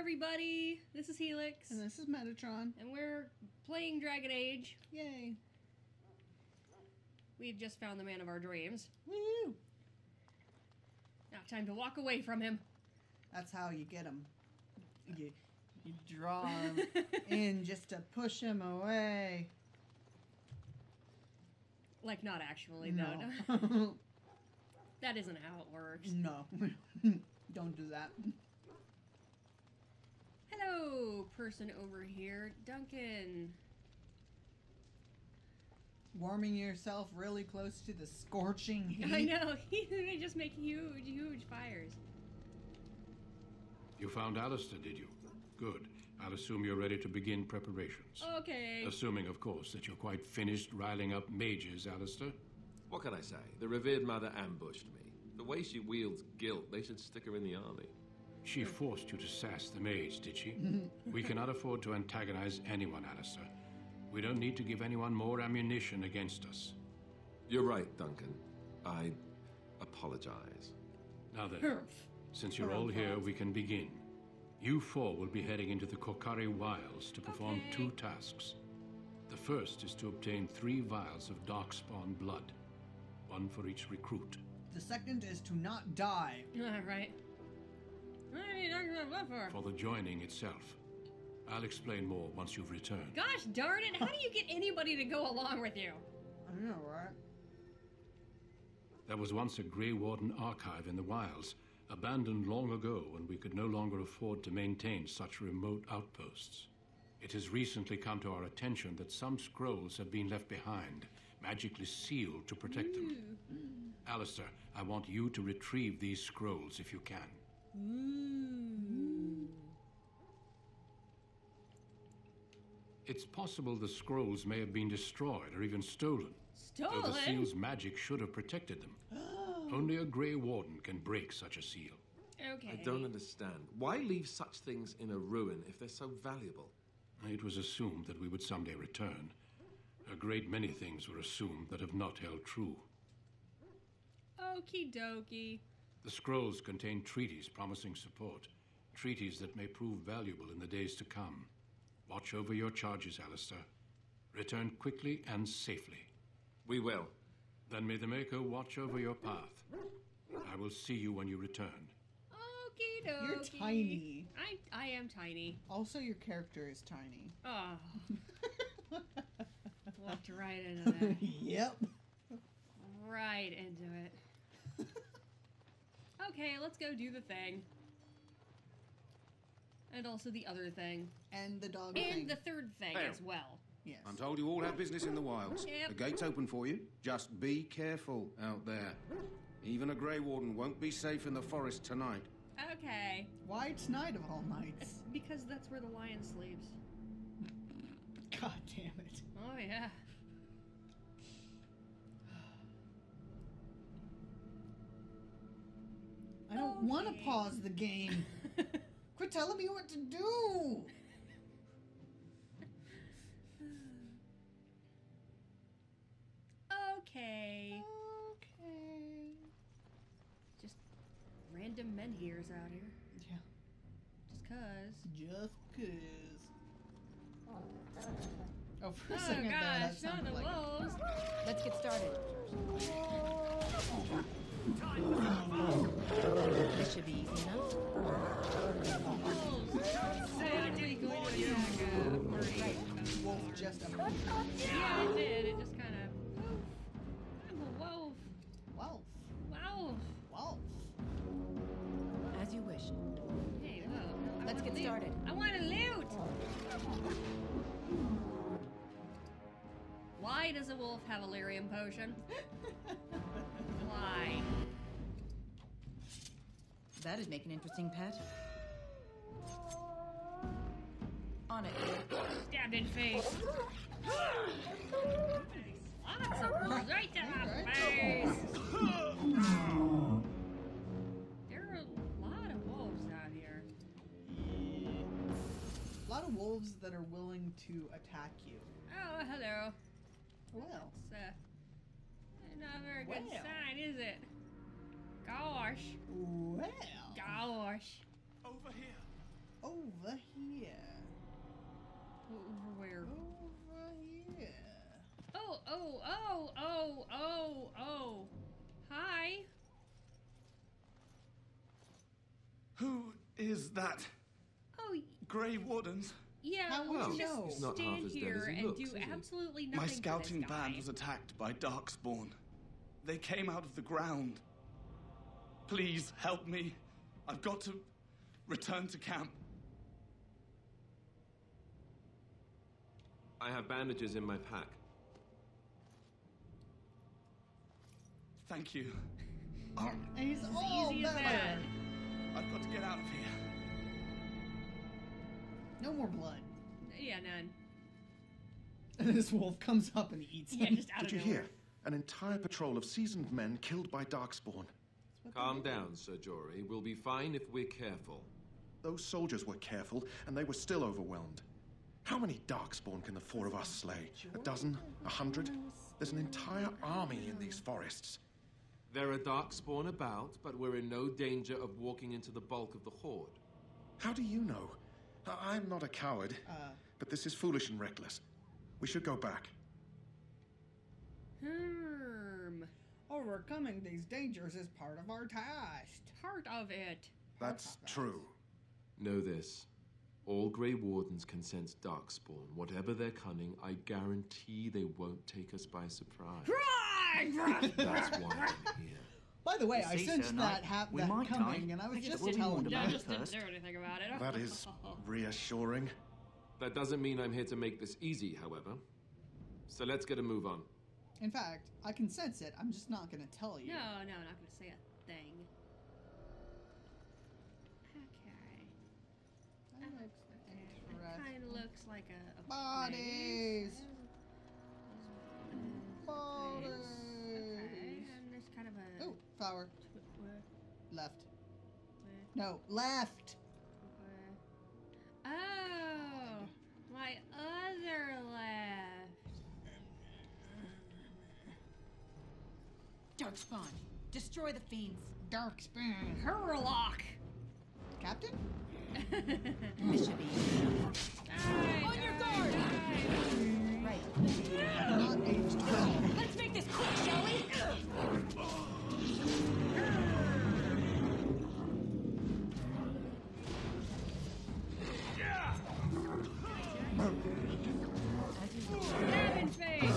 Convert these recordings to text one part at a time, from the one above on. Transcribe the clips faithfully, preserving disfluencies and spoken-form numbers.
everybody. This is Helix. And this is Metatron. And we're playing Dragon Age. Yay. We've just found the man of our dreams. Woo! Now time to walk away from him. That's how you get him. You, you draw him in just to push him away. Like, not actually, No. though. No. That isn't how it works. No. Don't do that. Hello, person over here. Duncan. Warming yourself really close to the scorching heat. I know. They just make huge, huge fires. You found Alistair, did you? Good. I'll assume you're ready to begin preparations. Okay. Assuming, of course, that you're quite finished riling up mages, Alistair. What can I say? The revered mother ambushed me. The way she wields guilt, they should stick her in the army. She forced you to sass the mage, did she? We cannot afford to antagonize anyone, Alistair. We don't need to give anyone more ammunition against us. You're right, Duncan. I apologize. Now then, since you're all here, we can begin. You four will be heading into the Korcari Wilds to perform Okay. two tasks. The first is to obtain three vials of Darkspawn blood, one for each recruit. The second is to not die. All right. What are you talking about what for? For the joining itself. I'll explain more once you've returned. Gosh darn it, how do you get anybody to go along with you? I know, right? There was once a Grey Warden archive in the wilds, abandoned long ago when we could no longer afford to maintain such remote outposts. It has recently come to our attention that some scrolls have been left behind, magically sealed to protect them. Alistair, I want you to retrieve these scrolls if you can. Ooh. It's possible the scrolls may have been destroyed or even stolen. Stolen? Though the seal's magic should have protected them. Only a Grey Warden can break such a seal. Okay. I don't understand. Why leave such things in a ruin if they're so valuable? It was assumed that we would someday return. A great many things were assumed that have not held true. Okie dokie. The scrolls contain treaties promising support, treaties that may prove valuable in the days to come. Watch over your charges, Alistair. Return quickly and safely. We will. Then may the Maker watch over your path. I will see you when you return. Okie dokie. You're tiny. I I am tiny. Also, your character is tiny. Oh. Walked right into that. Yep. Right into it. Okay, let's go do the thing. And also the other thing. And the dog And thing. the third thing Hey. as well. Yes. I'm told you all have business in the wilds. Yep. The gate's open for you. Just be careful out there. Even a Grey Warden won't be safe in the forest tonight. Okay. Why tonight of all nights? Because that's where the lion sleeps. God damn it. Oh, yeah. I don't want to Okay. pause the game. Quit telling me what to do. Okay. Okay. Just random men hears out here. Yeah. Just cuz. Just cause. Oh, for a Oh second there, that gosh, not sounded the like... wolves. Let's get started. This should be easy enough. Wolves. Sadly going to attack a party. Wolf just a Yeah, it did. It just kind of. I'm a wolf. wolf. Wolf. Wolf. As you wish. Hey, whoa. I Let's wanna get loot. started. I want to loot. Why does a wolf have a lyrium potion? Why? That'd make an interesting pet. On it. Stabbed in face. Lots of wolves right to the face. There are a lot of wolves out here. A lot of wolves that are willing to attack you. Oh, hello. Well. It's uh, not a very good Well. sign, is it? Gosh. Well. Gosh. Over here. Over here? Over here. Oh, oh, oh, oh, oh, oh. Hi. Who is that? Oh, Grey Wardens? yeah. How would let's you just know? He's not half stand as dead here as he and looks, do is he? absolutely nothing My for scouting this guy. band was attacked by Darkspawn. They came out of the ground. Please help me. I've got to return to camp. I have bandages in my pack. Thank you. And he's As all easy as better. that. I've got to get out of here. No more blood. Yeah, none. And this wolf comes up and eats Yeah, him. just out Did of you nowhere. hear? An entire patrol of seasoned men killed by Darkspawn. Calm down, Sir Jory. We'll be fine if we're careful. Those soldiers were careful, and they were still overwhelmed. How many Darkspawn can the four of us slay? A dozen? A hundred? There's an entire army in these forests. There are Darkspawn about, but we're in no danger of walking into the bulk of the Horde. How do you know? I- I'm not a coward, Uh, but this is foolish and reckless. We should go back. Hmm. overcoming these dangers is part of our task. Part of it. That's true. Know this. All Grey Wardens can sense Darkspawn. Whatever their cunning, I guarantee they won't take us by surprise. That's why I'm here. By the way, You I see, sensed Sir that Knight, hap- we that might coming, die. and I was I guess just we'll be telling warned you. Yeah, about just it didn't first. do anything about it. That is reassuring. That doesn't mean I'm here to make this easy, however. So let's get a move on. In fact, I can sense it. I'm just not going to tell you. No, no, I'm not gonna say a thing. Okay. That looks It interesting. kind of looks like a, a Bodies. place. Bodies. Okay, and there's kind of a. Oh, flower. tw- where- Left. where- No, left. where- Oh, my other left. Darkspawn, destroy the fiends. Darkspawn. Hurlock. Captain? This should be easy. Die, On your die, guard. die. Right. Not aged well. Let's make this quick, shall we? As you wish. Stab in face.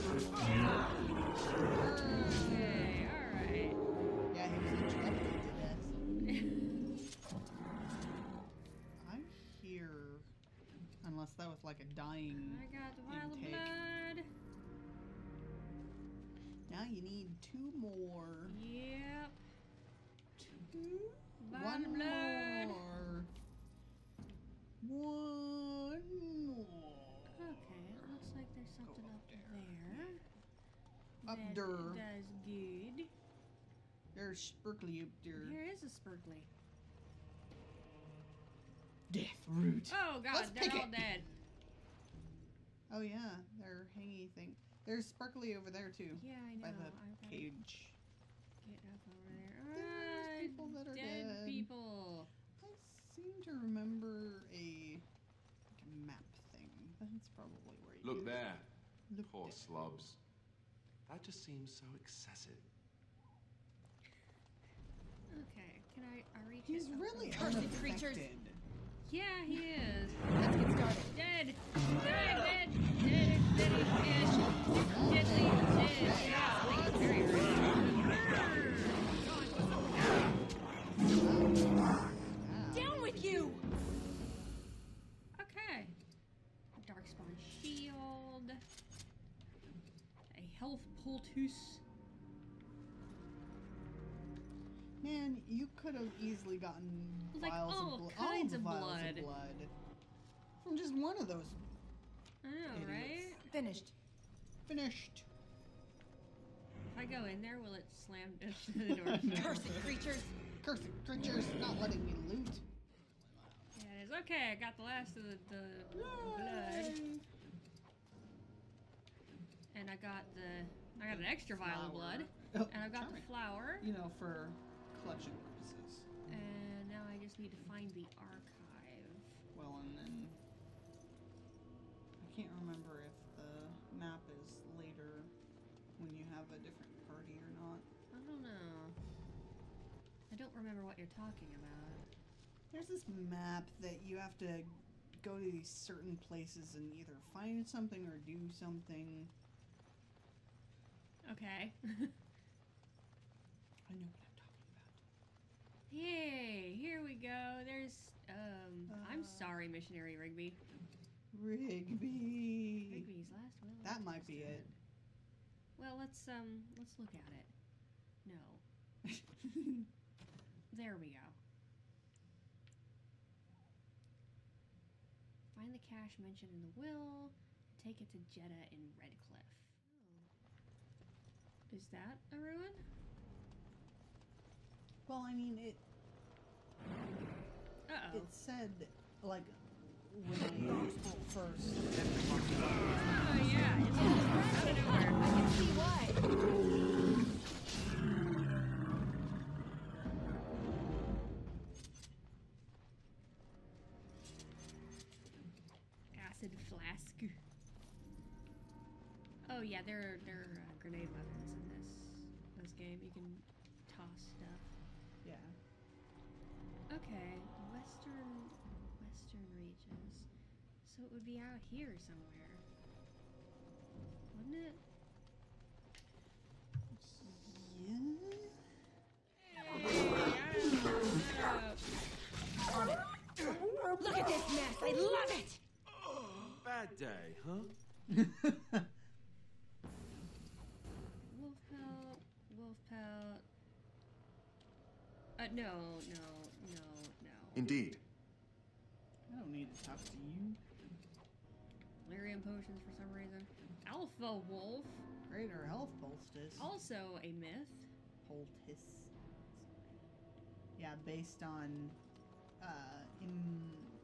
Okay, alright. Yeah, he was injected to this. I hear, unless that was like a dying. I got the vial of Intake. blood. Now you need two more. Yep. Two. Vial One of blood. more. One more. Okay, it looks like there's something up up there. there. Up That there. does good. There's sparkly up there. Here is a spurgly. Death root. Oh god, Let's they're pick all it. dead. Oh yeah, they're hangy thing. There's sparkly over there too. Yeah, I know. By the I've gotta cage. get up over there. There's Ah, people that are dead, dead. people. I seem to remember a, like a map thing. That's probably where you Look there. Look Poor there. slobs. That just seems so excessive. Okay, can I, I reach He's it? Oh, really okay. Cursed creatures. unaffected. Yeah, he is. Let's get started. Dead. Dead, dead, dead, dead, dead. Deadly, dead. Yeah, very Down with you! Okay. A Darkspawn shield. A health poultice. Man, you could have easily gotten Like vials all of blood. kinds the of vials blood. of blood. From just one of those. I know, Idiots. right? Finished. Finished. If I go in there, will it slam the door? Cursed creatures. Cursed creatures not letting me loot. Yeah, it is. Okay, I got the last of the, the blood. And I got the I got an extra vial of blood. Oh, And I got the charming. flower. You know, for collection purposes. And now I just need to find the archive. Well, and then I can't have a different party or not. I don't know. I don't remember what you're talking about. There's this map that you have to go to these certain places and either find something or do something. Okay. I know what I'm talking about. Yay! Here we go. There's um. I'm Uh, sorry, Missionary Rigby. Rigby. Rigby's last will. and That might be it. testament. Well, let's um. Let's look at it. No. There we go. Find the cache mentioned in the will. Take it to Jeddah in Redcliffe. Oh. Is that a ruin? Well, I mean, it Uh oh. it said, like, when I first... Oh yeah. It's just out of nowhere. I can see why. Acid flask. Oh yeah, there are there are uh, grenade weapons in this this game. You can toss stuff. Yeah. Okay, western western reaches. So it would be out here somewhere, wouldn't it? Yeah. Look at this mess. I love it. Bad day, huh? Wolf pelt, wolf pelt. Uh, no, no, no, no. Indeed. I don't need to talk to you. Lyrium potions for some reason. Alpha wolf, Greater health poultice. also a myth. Poultice. Yeah, based on uh, in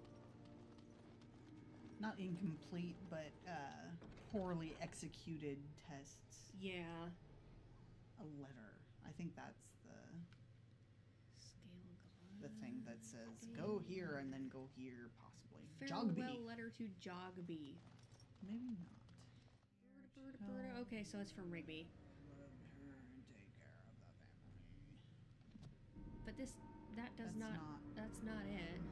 not incomplete, but uh, poorly executed tests. Yeah. A letter. I think that's the Scale the thing that says go here and then go here, possibly. Farewell Jogby. letter to Jogby. Maybe not. Birda, birda, birda. Okay, so it's from Rigby. Love her and take care of the family. But this, that does That's not, not- that's not it.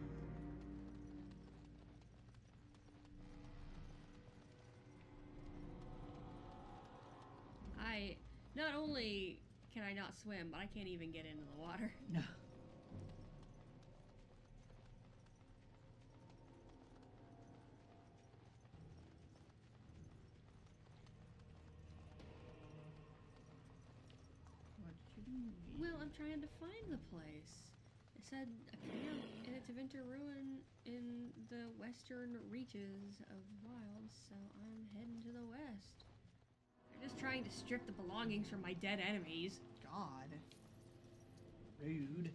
I, not only can I not swim, but I can't even get into the water. No. What did you do? Well, I'm trying to find the place. It said a camp and it's a winter ruin in the western reaches of wilds, so I'm heading to the west. They're just trying to strip the belongings from my dead enemies. God. Rude.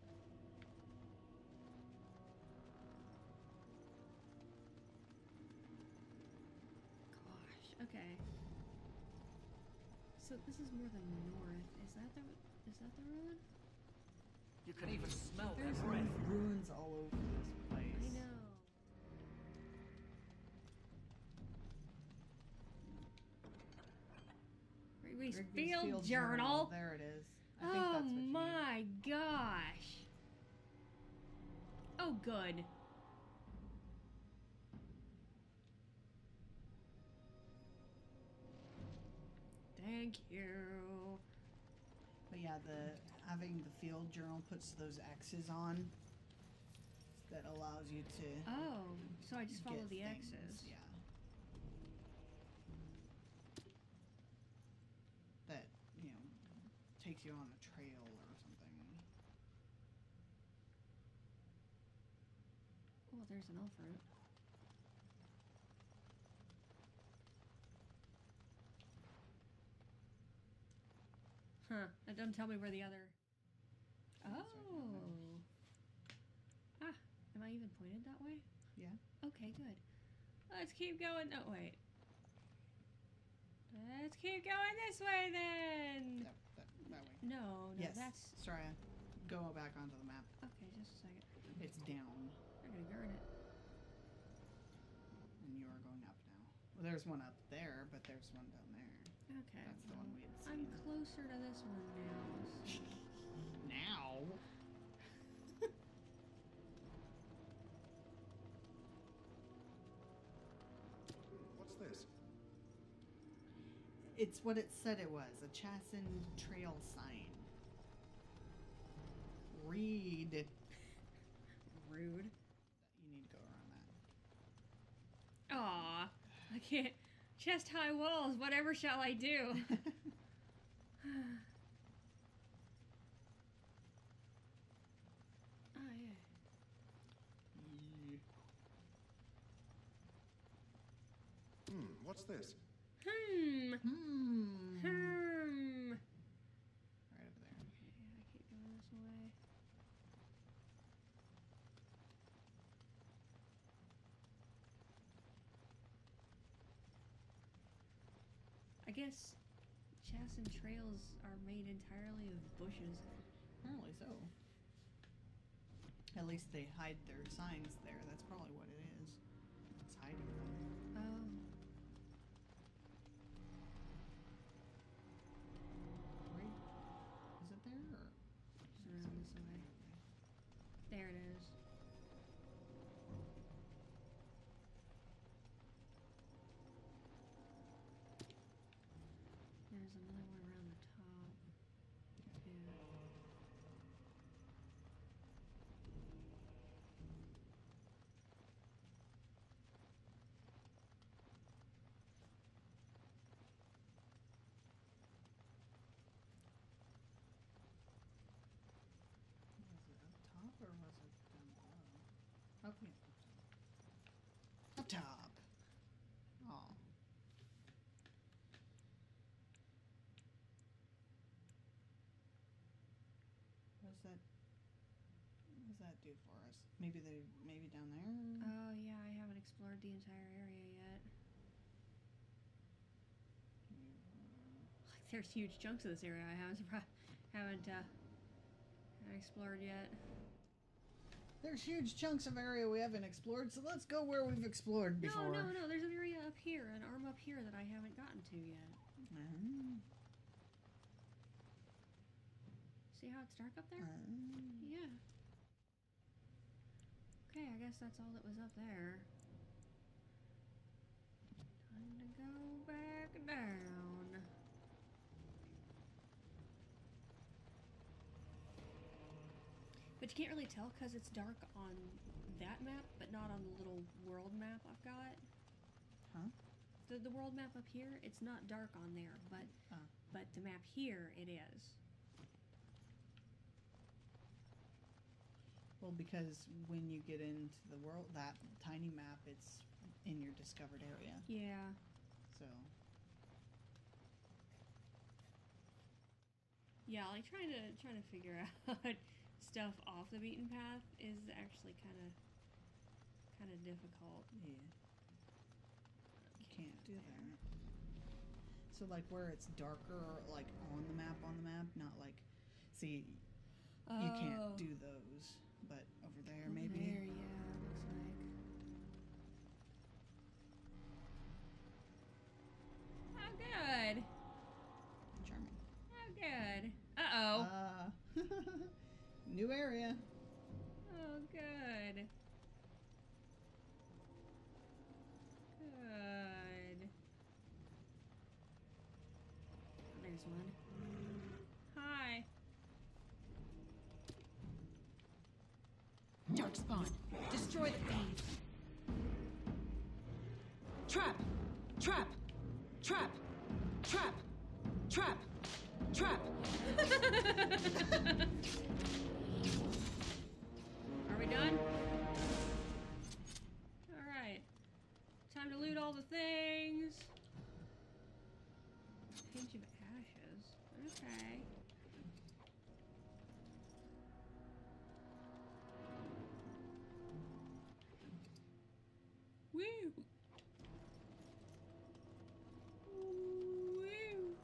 Gosh, okay. So this is more the north. Is that the is that the ruin? You can even smell There's their breath. ruins all over this place. I know. Rigby's Rigby's field, journal. There it is. I think Oh that's what you need. my gosh. Oh, good. Thank you. But yeah, the having the field journal puts those X's on that allows you to Oh, so I just follow get the things, X's. Yeah. That, you know, takes you on a trail or something. Oh, there's an elf root. Huh. That doesn't tell me where the other. Oh. Ah. Am I even pointed that way? Yeah. Okay, good. Let's keep going. No, wait. Let's keep going this way then. That, that, that way. No, no, Yes. that's. Sorry. Go back onto the map. Okay, just a second. It's down, I'm gonna burn it. and you are going up now. Well, there's one up there, but there's one down there. Okay. That's the one we had I'm seen. closer to this one now. So. Now. What's this? It's what it said it was, a chastened trail sign. Read. Rude. You need to go around Aw, I can't. Chest high walls. Whatever shall I do? that. Oh yeah. Hmm, what's this? Hmm. Hmm. Hmm. Right over there. Okay, I keep going this way. I guess Chasen trails are made entirely of bushes. Apparently so. At least they hide their signs there. That's probably what it is. It's hiding them. Oh. Wait. Is it there or? It's around this way. There it is. There's another one around the top, too. Was it up top or was it down below? Up here. Up top. Oh. What's that? What does that do for us? Maybe they, maybe down there? Oh, yeah, I haven't explored the entire area yet. Like, there's huge chunks of this area I haven't surpri- haven't uh, haven't explored yet. There's huge chunks of area we haven't explored, so let's go where we've explored before. No, no, no. There's an area up here, an arm up here that I haven't gotten to yet. Uh-huh. See how it's dark up there? Uh-huh. Yeah. Okay, I guess that's all that was up there. Time to go back down. But you can't really tell because it's dark on that map, but not on the little world map I've got. Huh? The, the world map up here, it's not dark on there, but Oh. but the map here, it is. Well, because when you get into the world, that tiny map, it's in your discovered area. Yeah. So, Yeah, like trying to trying to figure out stuff off the beaten path is actually kind of kind of difficult. yeah. You can't do that. So, like, where it's darker, like, on the map, on the map, not like, see, you can't do those. But over there, Over maybe. There, yeah, looks like. How good. Charming. How good. Uh oh. Uh, new area. Oh, good. Good. There's one. Hi. Darkspawn, destroy the thieves. Trap! Trap! Trap! Trap! Trap! Trap! Are we done? Alright. Time to loot all the things. Pinch of ashes. Okay. Woo! Woo!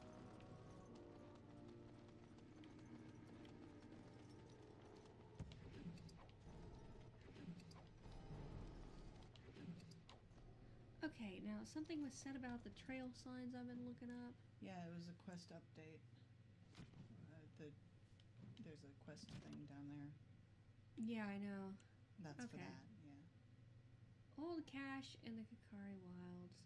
Okay, now something was said about the trail signs I've been looking up. Yeah, it was a quest update. Uh, the there's a quest thing down there. Yeah, I know. That's for Okay. that. Yeah. Old cache in the Kakari Wilds.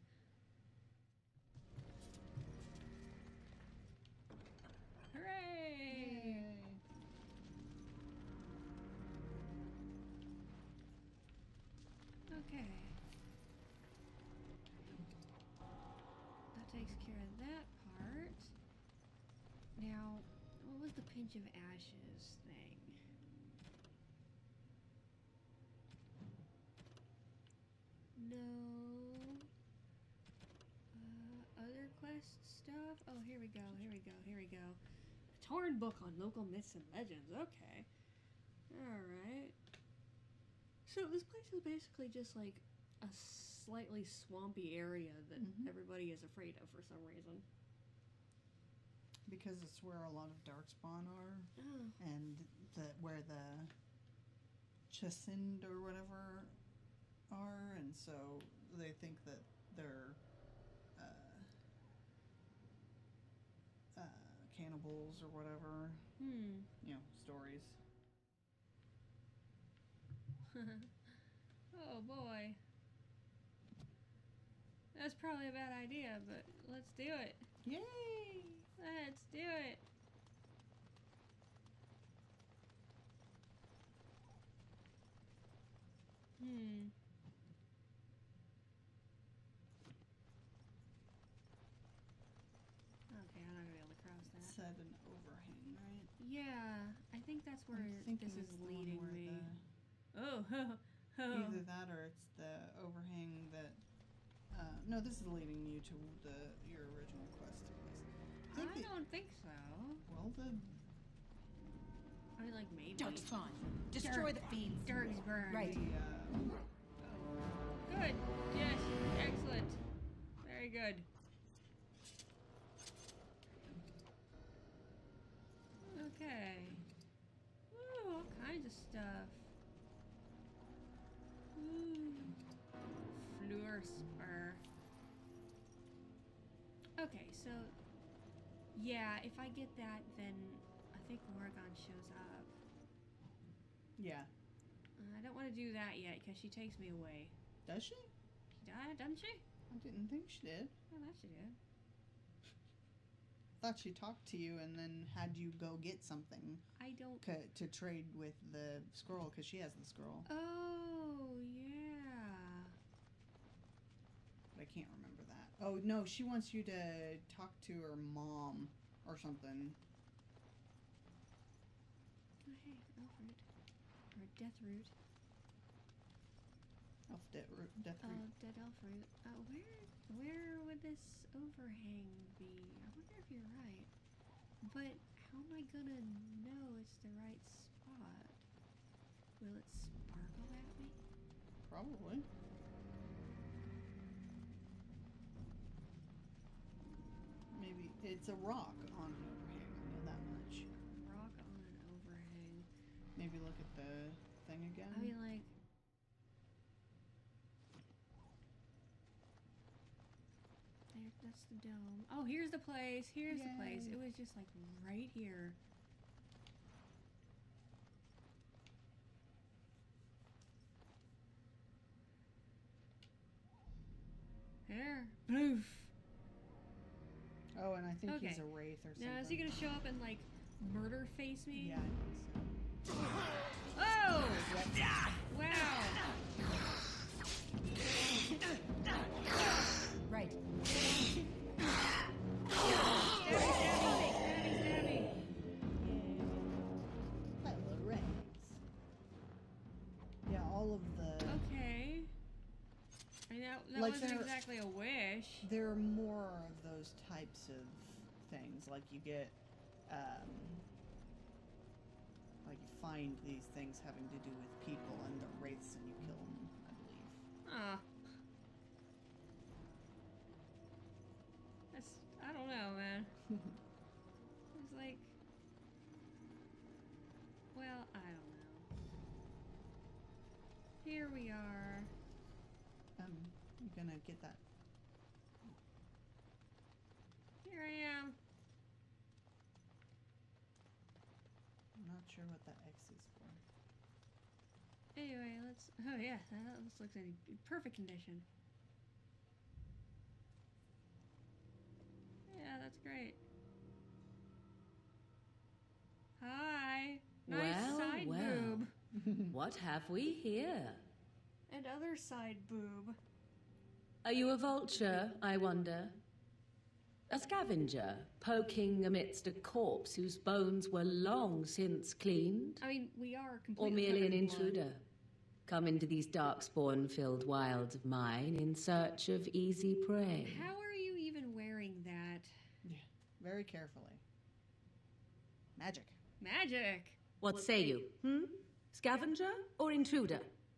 Hooray! Yay. Okay. That takes care of that part. Now, what was the pinch of ashes thing? No. Uh, other quest stuff? Oh, here we go, here we go, here we go. Torn book on local myths and legends. Okay. Alright. So this place is basically just like a slightly swampy area that Mhm. everybody is afraid of for some reason. Because it's where a lot of darkspawn are, Oh. and the where the Chasind or whatever are, and so they think that they're uh, uh, cannibals or whatever. Hmm. You know, stories. Oh boy. That's probably a bad idea, but let's do it. Yay! Let's do it. Hmm. Okay, I'm not gonna be able to cross that. Said an overhang, right? Yeah, I think that's where I'm thinking this is it's the one leading where me. the- Oh, oh, Either that or it's the overhang that. Uh, no, this is leading you to the your original quest place. I think the- don't think so. Well, the I mean, like maybe. Dark's fine. Destroy Dark- the fiends. Dark's burn. Right. the uh, Good. Yes. Excellent. Very good. Okay. Ooh, all kinds of stuff. Ooh. Fleur spur. Okay, so yeah, if I get that, then I think Oregon shows up. yeah. Uh, I don't want to do that yet because she takes me away. Does she? She died, doesn't she? I didn't think she did. I thought she did. Thought she talked to you and then had you go get something I don't. c- to trade with the scroll because she has the scroll. Oh yeah. But I can't remember that. Oh no, she wants you to talk to her mom or something. Oh hey, Elfroot. Or Death Root. Elf death root. Death Oh, root. Dead Elfroot. Uh, where, where would this overhang be? I wonder if you're right. But how am I gonna know it's the right spot? Will it sparkle at me? Probably. Maybe it's a rock on an overhang. I know that much. Rock on an overhang. Maybe look at the thing again. I mean, like. There, that's the dome. Oh, here's the place. Here's the place. Yay. It was just like right here. There. Bloof. oh, and I think he's Okay. a wraith or something. Now, is he gonna show up and like murder face me? Yeah, I think so. Oh! Wow! Right. Stabby, stabby, stabby, Hello, Rex. Yeah, all of the. stabby. Okay. I know that Like wasn't there- exactly a wish. There are more of those types of things. Like you get, um, like you find these things having to do with people and the wraiths, and you kill them. I believe. Ah. That's, I don't know, man. It's like, well, I don't know. Here we are. Um, you gonna gonna get that? Here I am. I'm not sure what that X is for. Anyway, let's. Oh yeah, that this looks in perfect condition. Yeah, that's great. Hi. Nice Well, side well. boob. What have we here? And other side boob. Are you a vulture, I wonder? A scavenger, poking amidst a corpse whose bones were long since cleaned? I mean, we are Or completely merely an covered in blood. intruder? Come into these darkspawn-filled wilds of mine in search of easy prey. How are you even wearing that? Yeah, very carefully. Magic. Magic. What say you, hmm? Scavenger or intruder?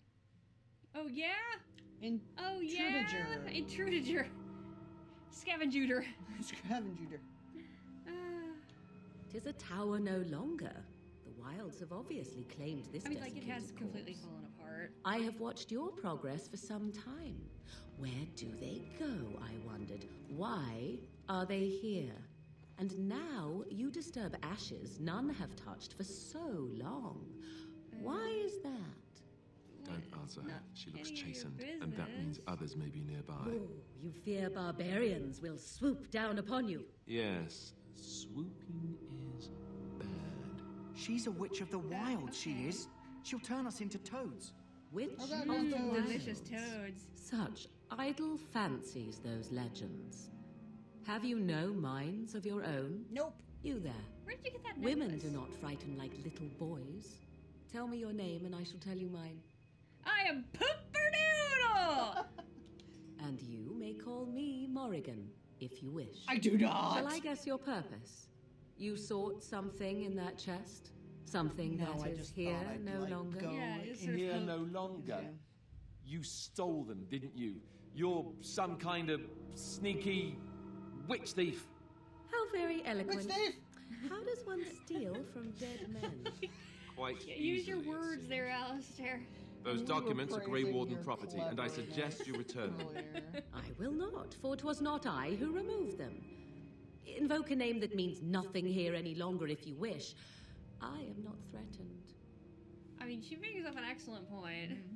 Oh yeah. In Oh yeah. Intruder. Intruder. Scavenger. Scavenger. Uh, Tis a tower no longer. The wilds have obviously claimed this I mean, like it has desiccated completely corpse. fallen apart. I have watched your progress for some time. Where do they go, I wondered? Why are they here? And now you disturb ashes none have touched for so long. Why is that? Don't answer her. Not She looks any of your chastened, and that means business. others may be nearby. Oh, you fear barbarians will swoop down upon you. Yes, swooping is bad. She's a witch of the wild, she is. She'll turn us into toads. Witch How of about the those wilds. Delicious toads. Such idle fancies, those legends. Have you no minds of your own? Nope. You there. Where did you get that Women necklace? do not frighten like little boys. Tell me your name and I shall tell you mine. I am Pooperdoodle! And you may call me Morrigan, if you wish. I do not. Shall I guess your purpose? You sought something in that chest? Something No, I that is just here thought I'd, no like, longer? go Yeah, like, it's in- sort of Here cool. no longer. Yeah. You stole them, didn't you? You're some kind of sneaky witch thief. How very Witch eloquent. thief! How does one steal from dead men? Quite Use your easily, it words seems. there, Alistair. Those You were documents are Grey praising Warden your property, and I suggest you return them. earlier. I will not, for 'twas not I who removed them. Invoke a name that means nothing here any longer if you wish. I am not threatened. I mean, she brings up an excellent point. Mm-hmm.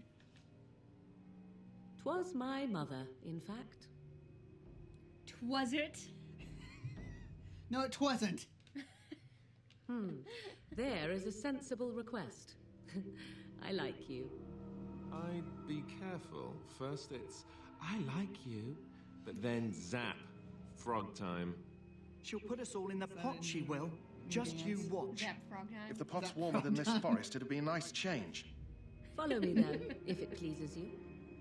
'Twas my mother, in fact. Was it? No, it wasn't. Hmm. There is a sensible request. I like you. I'd be careful. First it's, I like you, but then zap, frog time. She'll put us all in the pot, she will. Just you watch. Zap frog time. If the pot's warmer than this forest, it'd be a nice change. Follow me then, if it pleases you.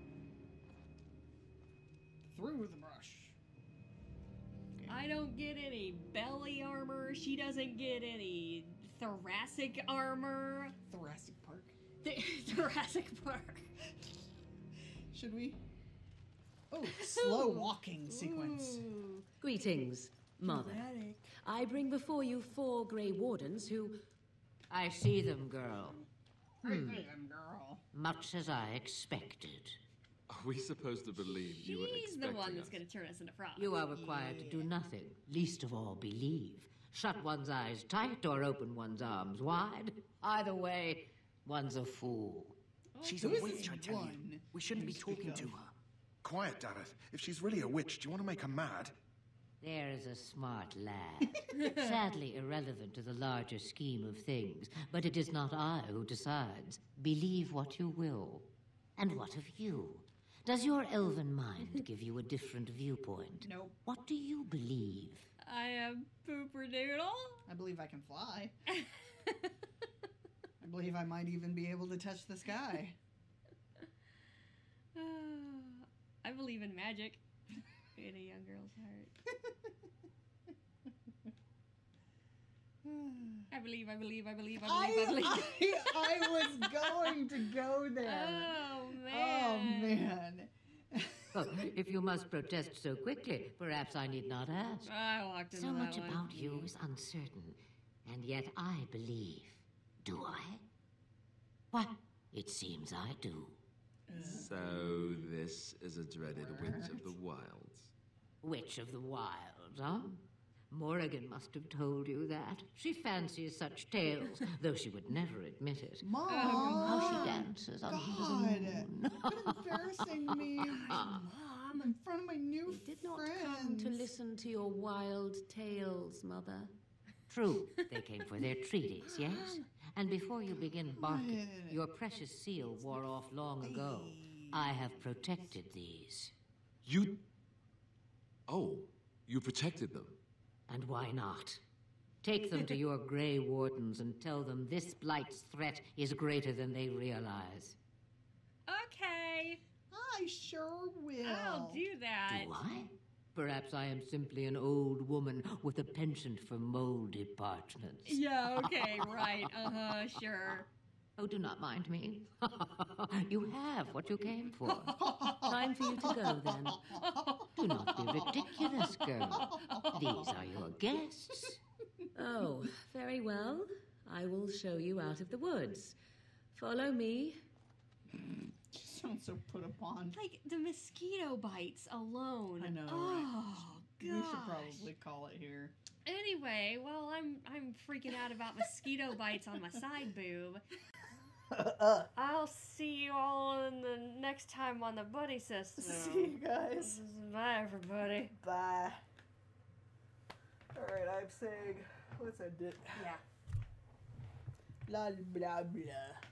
Through the brush. I don't get any belly armor. She doesn't get any thoracic armor. Thoracic Park. Th- thoracic Park. Should we? Oh, slow walking sequence. Ooh. Greetings, Mother. Dramatic. I bring before you four Grey Wardens who... I see them, girl. Hey, hey, girl. Much as I expected. Are we supposed to believe you were She's the expecting one that's us? going to turn us into frogs. You are required to do nothing, least of all believe. Shut one's eyes tight or open one's arms wide. Either way, one's a fool. She's Who a is witch, this I tell you. one We shouldn't be you speak talking of? to her. Quiet, Dareth. If she's really a witch, do you want to make her mad? There is a smart lad. Sadly irrelevant to the larger scheme of things, but it is not I who decides. Believe what you will. And what of you? Does your elven mind give you a different viewpoint? Nope. What do you believe? I am Pooperdoodle. I believe I can fly. I believe I might even be able to touch the sky. I believe in magic in a young girl's heart. I believe, I believe, I believe, I believe, I, I, believe. I, I was going to go there. Oh, Oh, man. man. Oh, if you must protest so quickly, perhaps I need not ask. I walked into So that much one. about you is uncertain, and yet I believe. Do I? Why, it seems I do. So this is a dreaded witch of the wilds. Witch of the Wilds, huh? Morrigan must have told you that. She fancies such tales, though she would never admit it. Mom! How she dances under the moon. Quit embarrassing me Mom! in front of my new They did not friends. come to listen to your wild tales, Mother. True, they came for their treaties, yes? And before you begin barking, your precious seal wore off long ago. I have protected these. You... Oh, you protected them. And why not? Take them to your Grey Wardens and tell them this Blight's threat is greater than they realize. Okay, I sure will. I'll do that. Do I? Perhaps I am simply an old woman with a penchant for moldy parchments. Yeah, okay, right. Uh-huh, sure. Oh, do not mind me. You have what you came for. Time for you to go, then. Do not be ridiculous, girl. These are your guests. Oh, very well. I will show you out of the woods. Follow me. She sounds so put upon. Like, the mosquito bites alone. I know, Oh, right? We should gosh. probably call it here. Anyway, well, I'm I'm freaking out about mosquito bites on my side boob. I'll see you all in the next time on the Buddy System. See you guys. Bye, everybody. Bye. Alright, I'm saying, let's end it. Yeah. Blah, blah, blah.